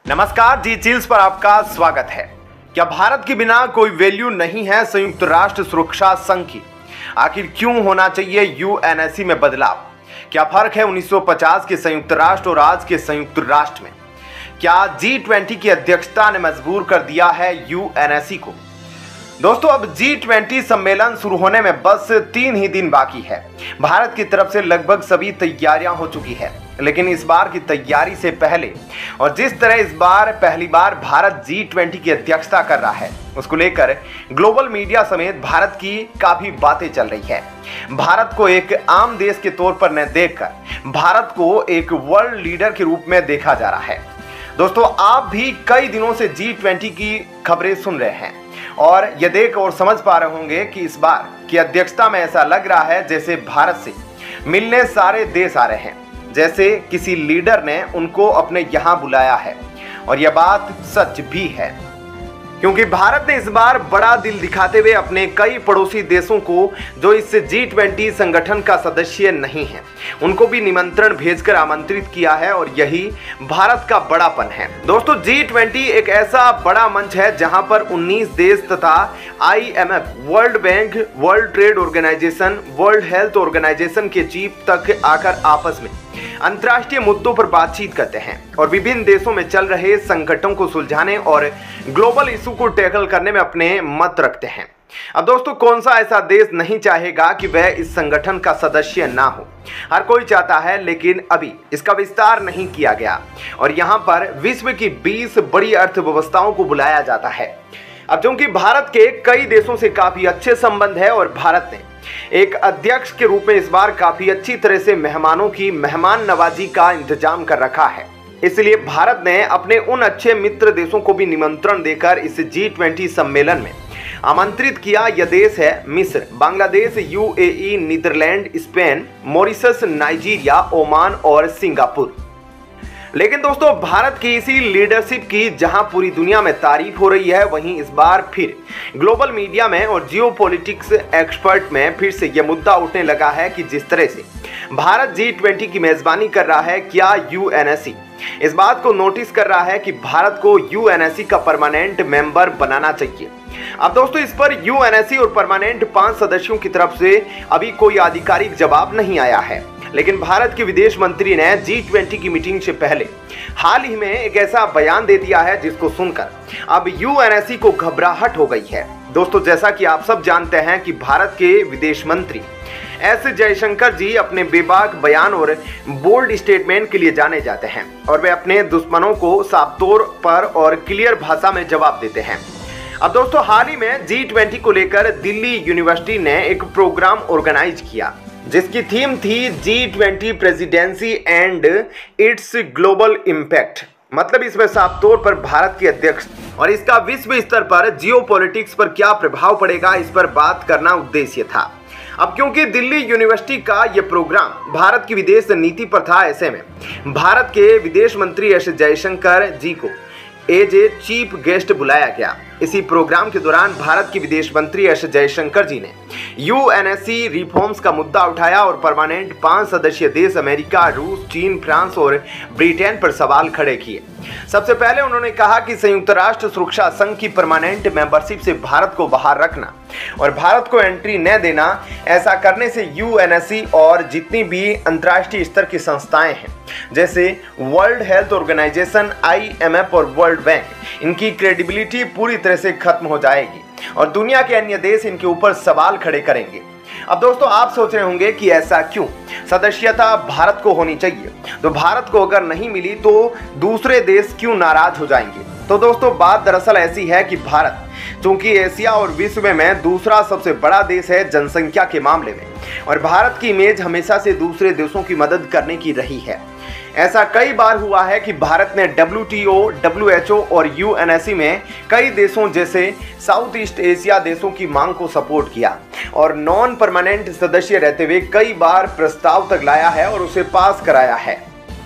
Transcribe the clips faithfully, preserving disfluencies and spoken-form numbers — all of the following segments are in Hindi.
नमस्कार, जी चिल्स पर आपका स्वागत है। क्या भारत के बिना कोई वैल्यू नहीं है संयुक्त राष्ट्र सुरक्षा संघ की? आखिर क्यों होना चाहिए यूएनएससी में बदलाव? क्या फर्क है उन्नीस सौ पचास के संयुक्त राष्ट्र और आज के संयुक्त राष्ट्र में? क्या जी ट्वेंटी की अध्यक्षता ने मजबूर कर दिया है यूएनएससी को? दोस्तों, अब जी ट्वेंटी सम्मेलन शुरू होने में बस तीन ही दिन बाकी है। भारत की तरफ से लगभग सभी तैयारियां हो चुकी है, लेकिन इस बार की तैयारी से पहले और जिस तरह इस बार पहली बार भारत जी ट्वेंटी की अध्यक्षता कर रहा है, उसको लेकर ग्लोबल मीडिया समेत भारत की काफी बातें चल रही है। भारत को एक आम देश के तौर पर न देखकर भारत को एक वर्ल्ड लीडर के रूप में देखा जा रहा है। दोस्तों, आप भी कई दिनों से जी ट्वेंटी की खबरें सुन रहे हैं और ये देख और समझ पा रहे होंगे कि इस बार की अध्यक्षता में ऐसा लग रहा है जैसे भारत से मिलने सारे देश आ रहे हैं, जैसे किसी लीडर ने उनको अपने यहाँ बुलाया है। और यह बात सच भी है, क्योंकि भारत ने इस बार बड़ा दिल दिखाते हुए अपने कई पड़ोसी देशों को जो इस जी ट्वेंटी संगठन का सदस्य नहीं है, उनको भी निमंत्रण भेजकर आमंत्रित किया है और यही भारत का बड़ापन है। दोस्तों, जी ट्वेंटी एक ऐसा बड़ा मंच है जहां पर उन्नीस देश तथा I M F, World Bank, World Trade Organization, World Health Organization के चीफ तक आकर आपस में अंतर्राष्ट्रीय मुद्दों पर बातचीत करते हैं और विभिन्न देशों में चल रहे संकटों को सुलझाने और ग्लोबल इशू को टैकल करने में अपने मत रखते हैं। अब दोस्तों, कौन सा ऐसा देश नहीं चाहेगा कि वह इस संगठन का सदस्य ना हो? हर कोई चाहता है, लेकिन अभी इसका विस्तार नहीं किया गया और यहाँ पर विश्व की बीस बड़ी अर्थव्यवस्थाओं को बुलाया जाता है। अब क्योंकि भारत के कई देशों से काफी अच्छे संबंध है और भारत ने एक अध्यक्ष के रूप में इस बार काफी अच्छी तरह से मेहमानों की मेहमान नवाजी का इंतजाम कर रखा है, इसलिए भारत ने अपने उन अच्छे मित्र देशों को भी निमंत्रण देकर इस जी ट्वेंटी सम्मेलन में आमंत्रित किया। यह देश है मिस्र, Bangladesh, UAE, Netherlands, Spain, Mauritius, Nigeria, Oman और सिंगापुर। लेकिन दोस्तों, भारत की इसी लीडरशिप की जहां पूरी दुनिया में तारीफ हो रही है, वहीं इस बार फिर ग्लोबल मीडिया में और जियोपॉलिटिक्स एक्सपर्ट में फिर से यह मुद्दा उठने लगा है कि जिस तरह से भारत जी ट्वेंटी की मेजबानी कर रहा है, क्या यूएनएससी इस बात को नोटिस कर रहा है कि भारत को यूएनएससी का परमानेंट मेंबर बनाना चाहिए? अब दोस्तों, इस पर यूएनएससी और परमानेंट पांच सदस्यों की तरफ से अभी कोई आधिकारिक जवाब नहीं आया है, लेकिन भारत के विदेश मंत्री ने जी ट्वेंटी की मीटिंग से पहले हाल ही में एक ऐसा बयान दे दिया है जिसको सुनकर अब यूएनएससी को घबराहट हो गई है। दोस्तों, जैसा कि आप सब जानते हैं कि भारत के विदेश मंत्री एस जयशंकर जी अपने बेबाक बयान और बोल्ड स्टेटमेंट के लिए जाने जाते हैं और वे अपने दुश्मनों को साफ तौर पर और क्लियर भाषा में जवाब देते हैं। अब दोस्तों, हाल ही में जी ट्वेंटी को लेकर दिल्ली यूनिवर्सिटी ने एक प्रोग्राम ऑर्गेनाइज किया जिसकी थीम थी G twenty presidency and its global impact. मतलब इसमें साफ तौर पर भारत की अध्यक्ष और इसका विश्व स्तर पर जियोपॉलिटिक्स पर क्या प्रभाव पड़ेगा, इस पर बात करना उद्देश्य था। अब क्योंकि दिल्ली यूनिवर्सिटी का यह प्रोग्राम भारत की विदेश नीति पर था, ऐसे में भारत के विदेश मंत्री एस जयशंकर जी को एज ए चीफ गेस्ट बुलाया गया। इसी प्रोग्राम के दौरान भारत के विदेश मंत्री एस जयशंकर जी ने यूएनएससी रिफॉर्म्स का मुद्दा उठाया और परमानेंट पांच सदस्यीय देश अमेरिका, रूस, चीन, फ्रांस और ब्रिटेन पर सवाल खड़े किए। सबसे पहले उन्होंने कहा कि संयुक्त राष्ट्र सुरक्षा संघ की परमानेंट मेंबरशिप से भारत को बाहर रखना और भारत को एंट्री न देना, ऐसा करने से यूएनएससी और जितनी भी अंतर्राष्ट्रीय स्तर की संस्थाएं हैं जैसे World Health Organization, I M F और वर्ल्ड बैंक, इनकी क्रेडिबिलिटी पूरी तरह से खत्म हो जाएगी और दुनिया के अन्य देश इनके ऊपर सवाल खड़े करेंगे। अब दोस्तों, आप सोच रहे होंगे कि ऐसा क्यों? सदस्यता भारत को होनी चाहिए, तो भारत को अगर नहीं मिली तो दूसरे देश क्यों नाराज हो जाएंगे? तो दोस्तों, बात दरअसल ऐसी है कि भारत चूंकि एशिया और विश्व में दूसरा सबसे बड़ा देश है जनसंख्या के मामले में, और भारत की इमेज हमेशा से दूसरे देशों की मदद करने की रही है। ऐसा कई बार हुआ है कि भारत ने W T O, W H O और यूएनएससी में कई देशों जैसे साउथ ईस्ट एशिया देशों की मांग को सपोर्ट किया और नॉन परमानेंट सदस्य रहते हुए कई बार प्रस्ताव तक लाया है और उसे पास कराया है।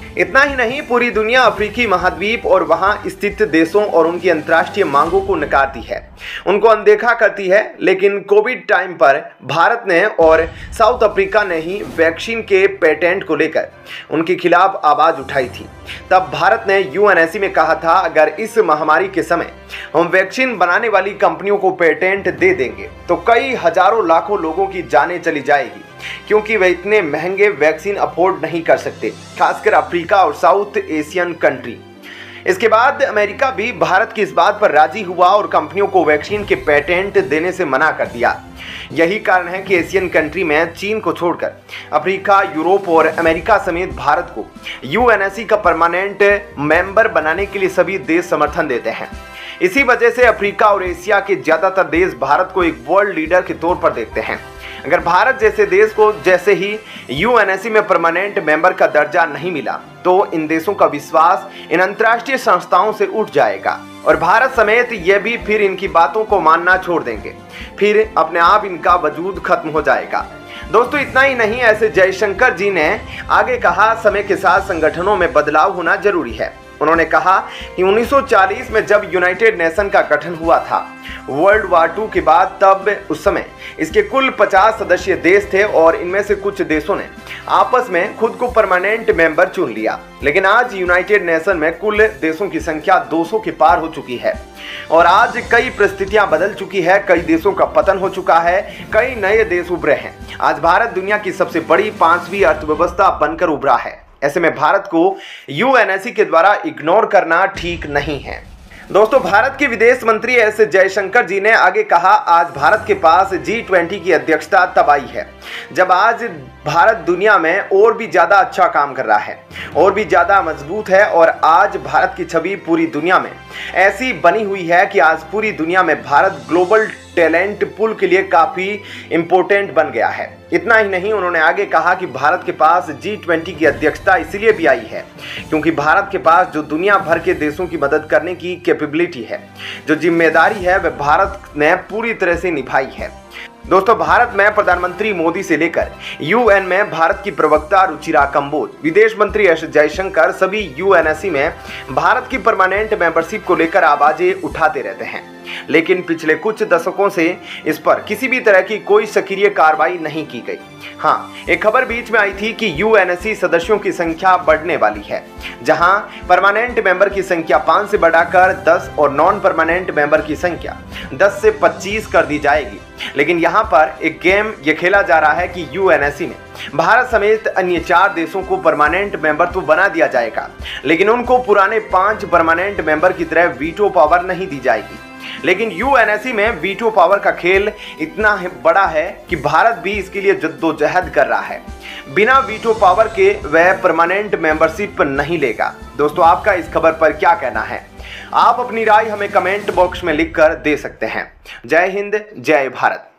इतना ही नहीं, पूरी दुनिया अफ्रीकी महाद्वीप और वहां स्थित देशों और उनकी अंतर्राष्ट्रीय मांगों को नकारती है, उनको अनदेखा करती है। लेकिन कोविड टाइम पर भारत ने और साउथ अफ्रीका ने ही वैक्सीन के पेटेंट को लेकर उनके खिलाफ आवाज उठाई थी। तब भारत ने यूएनएससी में कहा था, अगर इस महामारी के समय हम वैक्सीन बनाने वाली कंपनियों को पेटेंट दे देंगे तो कई हजारों लाखों लोगों की जानें चली जाएगी, क्योंकि वे इतने महंगे वैक्सीन अफोर्ड नहीं कर सकते, खासकर अफ्रीका और साउथ एशियन कंट्री। इसके बाद अमेरिका भी भारत की इस बात पर राजी हुआ और कंपनियों को वैक्सीन के पेटेंट देने से मना कर दिया। यही कारण है कि एशियन कंट्री में चीन को छोड़कर अफ्रीका, यूरोप और अमेरिका समेत भारत को यूएनएससी का परमानेंट मेंबर बनाने के लिए सभी देश समर्थन देते हैं। इसी वजह से अफ्रीका और एशिया के ज्यादातर देश भारत को एक वर्ल्ड लीडर के तौर पर देखते हैं। अगर भारत जैसे देश को जैसे ही यूएनएससी में परमानेंट मेंबर का दर्जा नहीं मिला तो इन देशों का विश्वास इन अंतर्राष्ट्रीय संस्थाओं से उठ जाएगा और भारत समेत ये भी फिर इनकी बातों को मानना छोड़ देंगे, फिर अपने आप इनका वजूद खत्म हो जाएगा। दोस्तों, इतना ही नहीं, ऐसे जयशंकर जी ने आगे कहा, समय के साथ संगठनों में बदलाव होना जरूरी है। उन्होंने कहा कि उन्नीस सौ चालीस में जब यूनाइटेड नेशन का गठन हुआ था, वर्ल्ड वार टू के बाद, तब उस समय इसके कुल पचास सदस्य देश थे और इनमें से कुछ देशों ने आपस में खुद को परमानेंट मेंबर चुन लिया। लेकिन आज यूनाइटेड नेशन में कुल देशों की संख्या दो सौ के पार हो चुकी है और आज कई परिस्थितियां बदल चुकी है, कई देशों का पतन हो चुका है, कई नए देश उभरे हैं। आज भारत दुनिया की सबसे बड़ी पांचवी अर्थव्यवस्था बनकर उभरा है। ऐसे में भारत को यूएनएससी के द्वारा इग्नोर करना ठीक नहीं है। दोस्तों, भारत के विदेश मंत्री एस जयशंकर जी ने आगे कहा, आज भारत के पास जी ट्वेंटी की अध्यक्षता तब आई है जब आज भारत दुनिया में और भी ज्यादा अच्छा काम कर रहा है, और भी ज्यादा मजबूत है और आज भारत की छवि पूरी दुनिया में ऐसी बनी हुई है कि आज पूरी दुनिया में भारत ग्लोबल टैलेंट पूल के लिए काफी इंपॉर्टेंट बन गया है। इतना ही नहीं, उन्होंने आगे कहा कि भारत के पास जी ट्वेंटी की अध्यक्षता इसलिए भी आई है क्योंकि भारत के पास जो दुनिया भर के देशों की मदद करने की कैपेबिलिटी है, जो जिम्मेदारी है, वह भारत ने पूरी तरह से निभाई है। दोस्तों, भारत में प्रधानमंत्री मोदी से लेकर यूएन में भारत की प्रवक्ता रुचिरा कंबोज, विदेश मंत्री एस जयशंकर, सभी यूएनएससी में भारत की परमानेंट मेंबरशिप को लेकर आवाजें उठाते रहते हैं। लेकिन पिछले कुछ दशकों से इस पर किसी भी तरह की कोई सक्रिय कार्रवाई नहीं की गई। हाँ, एक खबर बीच में आई थी कि यूएनएससी सदस्यों की संख्या बढ़ने वाली है, जहां परमानेंट मेंबर की संख्या पाँच से बढ़ाकर दस और नॉन परमानेंट मेंबर की संख्या दस से पच्चीस कर दी जाएगी। लेकिन यहाँ पर एक गेम ये खेला जा रहा है कि यूएनएससी में भारत समेत अन्य चार देशों को परमानेंट मेंबर तो बना दिया जाएगा, लेकिन उनको पुराने पांच परमानेंट मेंबर की तरह वीटो पावर नहीं दी जाएगी। लेकिन यूएनएससी में वीटो पावर का खेल इतना बड़ा है कि भारत भी इसके लिए जद्दोजहद कर रहा है। बिना वीटो पावर के वह परमानेंट मेंबरशिप नहीं लेगा। दोस्तों, आपका इस खबर पर क्या कहना है? आप अपनी राय हमें कमेंट बॉक्स में लिखकर दे सकते हैं। जय हिंद, जय भारत।